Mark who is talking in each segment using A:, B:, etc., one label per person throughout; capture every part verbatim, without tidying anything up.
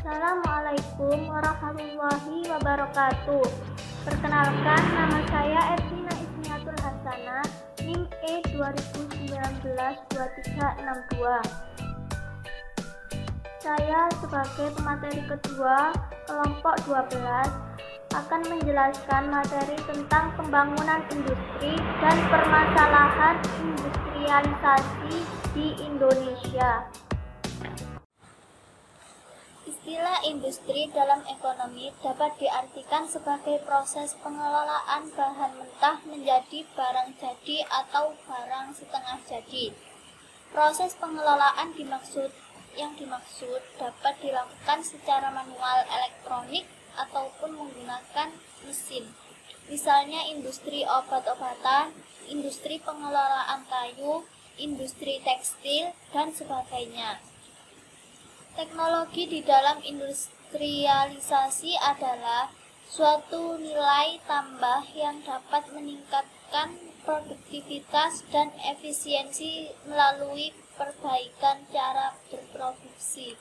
A: Assalamualaikum warahmatullahi wabarakatuh. Perkenalkan, nama saya Ervina Ismiatul Hasanah, N I M E dua ribu sembilan belas dua tiga enam dua. Saya sebagai pemateri kedua kelompok dua belas akan menjelaskan materi tentang pembangunan industri dan permasalahan industrialisasi di Indonesia. Istilah industri dalam ekonomi dapat diartikan sebagai proses pengelolaan bahan mentah menjadi barang jadi atau barang setengah jadi. Proses pengelolaan dimaksud yang dimaksud dapat dilakukan secara manual, elektronik, ataupun menggunakan mesin. Misalnya industri obat-obatan, industri pengelolaan kayu, industri tekstil, dan sebagainya. Teknologi di dalam industrialisasi adalah suatu nilai tambah yang dapat meningkatkan produktivitas dan efisiensi melalui perbaikan cara berproduksi.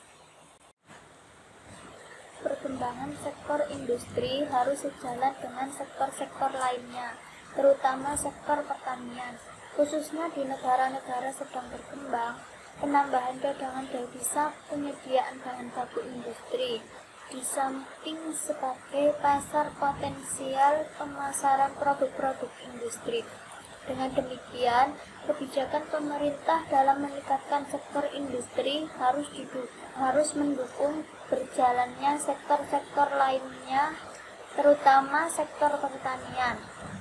A: Perkembangan sektor industri harus sejalan dengan sektor-sektor lainnya, terutama sektor pertanian. Khususnya di negara-negara sedang berkembang, penambahan cadangan devisa penyediaan bahan baku industri, di samping sebagai pasar potensial pemasaran produk-produk industri. Dengan demikian, kebijakan pemerintah dalam meningkatkan sektor industri harus didukung, harus mendukung berjalannya sektor-sektor lainnya, terutama sektor pertanian.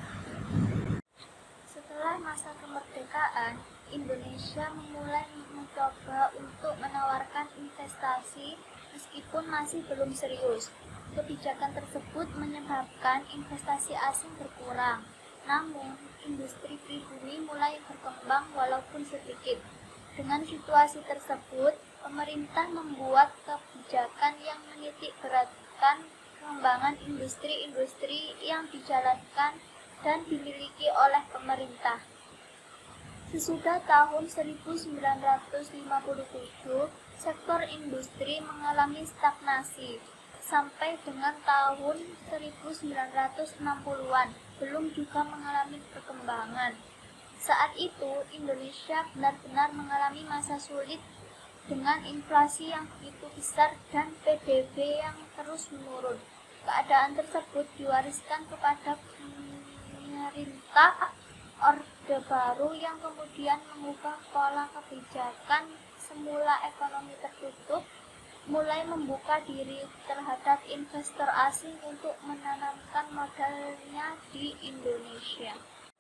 A: Setelah masa kemerdekaan, Indonesia memulai mencoba untuk menawarkan investasi meskipun masih belum serius. Kebijakan tersebut menyebabkan investasi asing berkurang. Namun, industri pribumi mulai berkembang walaupun sedikit. Dengan situasi tersebut, pemerintah membuat kebijakan yang menitik beratkan pengembangan industri-industri yang dijalankan dan dimiliki oleh pemerintah. Sesudah tahun seribu sembilan ratus lima puluh tujuh, sektor industri mengalami stagnasi. Sampai dengan tahun seribu sembilan ratus enam puluhan, belum juga mengalami perkembangan. Saat itu, Indonesia benar-benar mengalami masa sulit dengan inflasi yang begitu besar dan P D B yang terus menurun. Keadaan tersebut diwariskan kepada pemerintah Orde Baru yang kemudian mengubah pola kebijakan. Semula ekonomi tertutup, mulai membuka diri terhadap investor asing untuk menanamkan modalnya di Indonesia.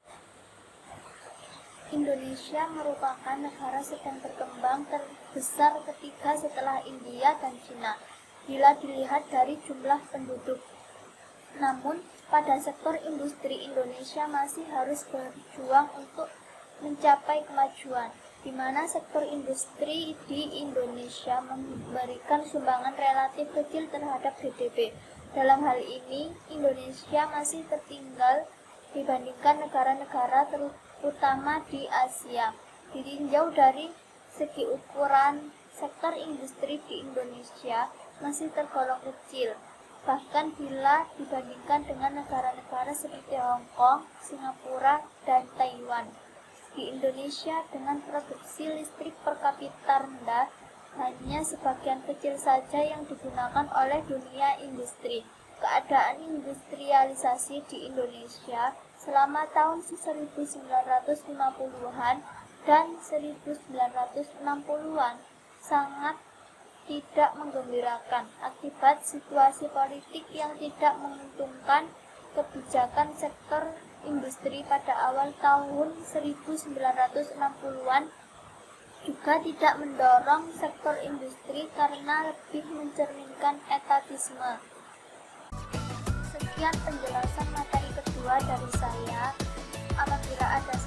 A: Indonesia merupakan negara sedang berkembang terbesar ketiga setelah India dan Cina, bila dilihat dari jumlah penduduk. Namun, pada sektor industri Indonesia masih harus berjuang untuk mencapai kemajuan, di mana sektor industri di Indonesia memberikan sumbangan relatif kecil terhadap G D P. Dalam hal ini, Indonesia masih tertinggal dibandingkan negara-negara terutama di Asia. Ditinjau dari segi ukuran, sektor industri di Indonesia masih tergolong kecil. Bahkan bila dibandingkan dengan negara-negara seperti Hong Kong, Singapura, dan Taiwan. Di Indonesia dengan produksi listrik per kapita rendah, hanya sebagian kecil saja yang digunakan oleh dunia industri. Keadaan industrialisasi di Indonesia selama tahun seribu sembilan ratus lima puluhan dan seribu sembilan ratus enam puluhan sangat tidak menggembirakan akibat situasi politik yang tidak menguntungkan. Kebijakan sektor industri pada awal tahun seribu sembilan ratus enam puluhan juga tidak mendorong sektor industri karena lebih mencerminkan etatisme. Sekian penjelasan materi kedua dari saya. Apabila ada